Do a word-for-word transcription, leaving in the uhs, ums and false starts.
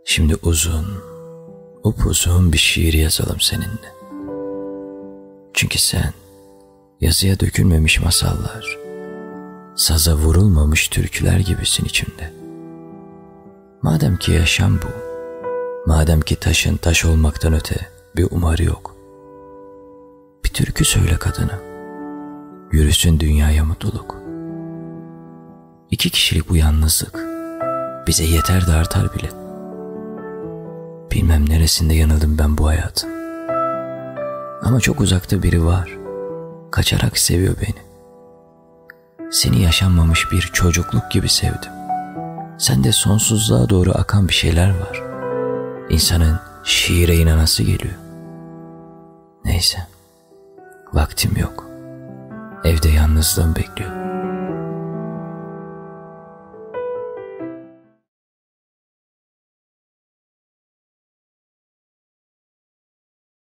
Şimdi uzun, upuzun bir şiir yazalım seninle. Çünkü sen yazıya dökülmemiş masallar, saza vurulmamış türküler gibisin içimde. Madem ki yaşam bu, madem ki taşın taş olmaktan öte bir umarı yok, bir türkü söyle kadına, yürüsün dünyaya mutluluk. İki kişilik bu yalnızlık bize yeter de artar bile. Bilmem neresinde yanıldım ben bu hayatın. Ama çok uzakta biri var, kaçarak seviyor beni. Seni yaşanmamış bir çocukluk gibi sevdim. Sende sonsuzluğa doğru akan bir şeyler var. İnsanın şiire inanası geliyor. Neyse, vaktim yok. Evde yalnızlığım bekliyor.